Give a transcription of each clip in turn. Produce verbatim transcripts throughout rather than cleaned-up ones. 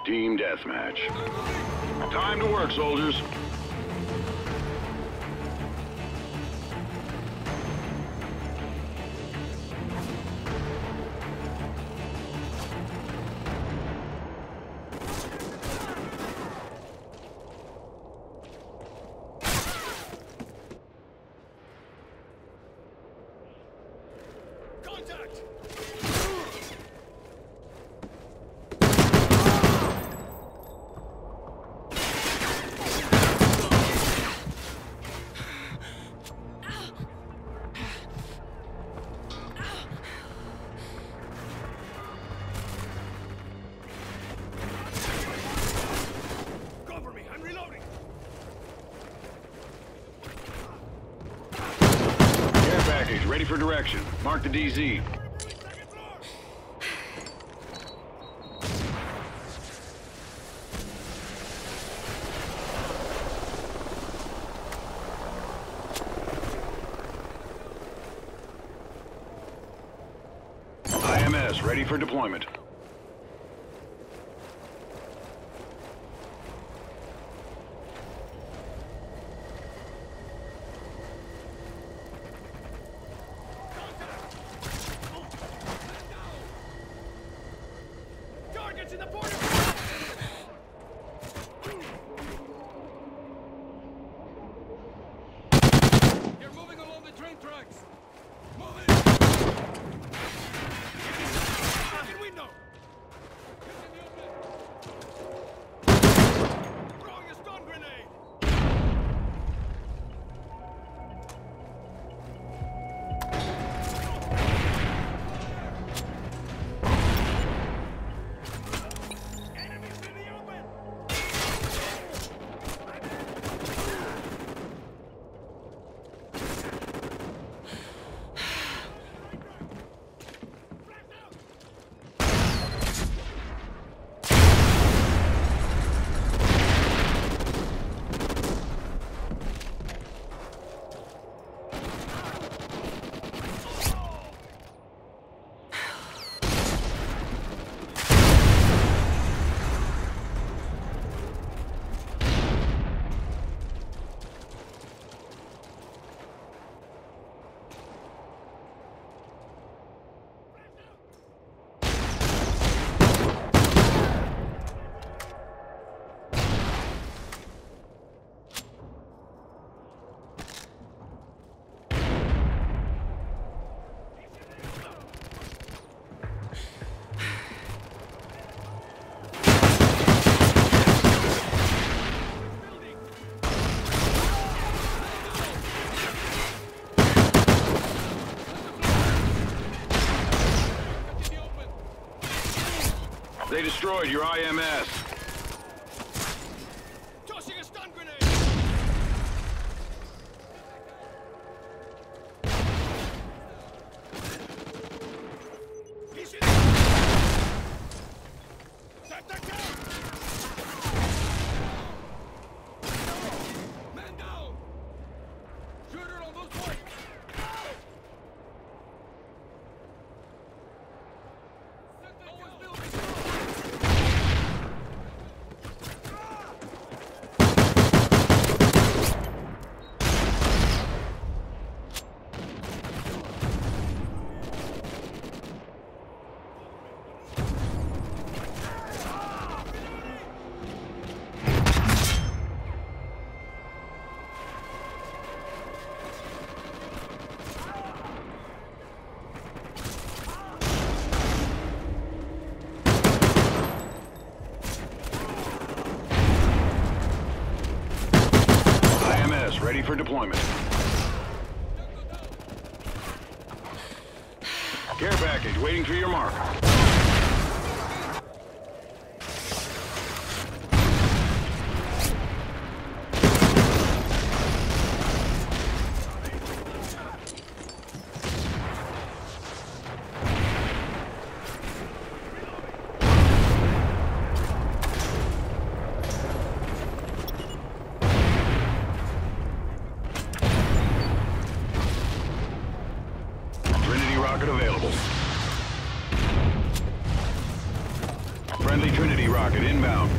Team deathmatch. Time to work, soldiers. Contact! Cover me, I'm reloading! Care package ready for direction. Mark the D Z. I M S ready for deployment. Targets in the border! You're moving along the train tracks! Move it! Fucking window! Throwing a stun grenade! Enemies in the open! They destroyed your I M S. Tossing a stun grenade! He's in! Set that down! Man down! Shooter on those points! Set that down! I M S ready for deployment. Care package waiting for your mark. Friendly Trinity rocket inbound.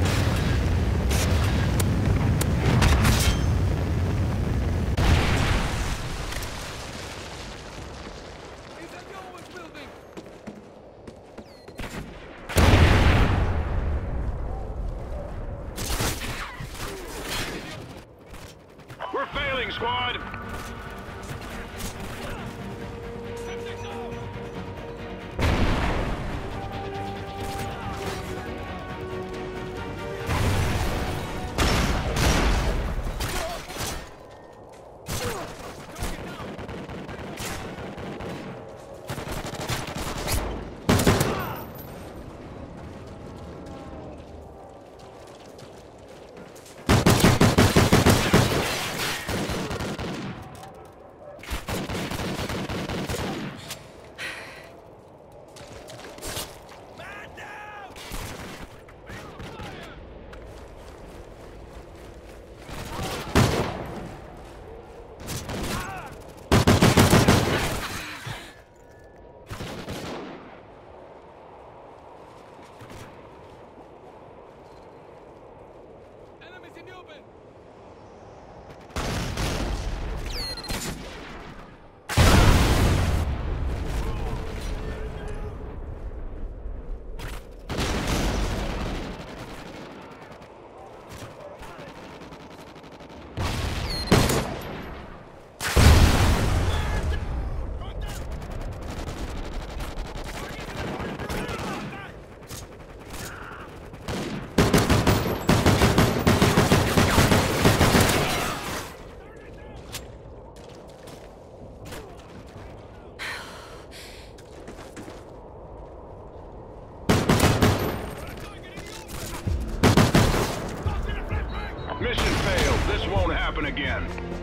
We're failing, squad! Mission failed. This won't happen again.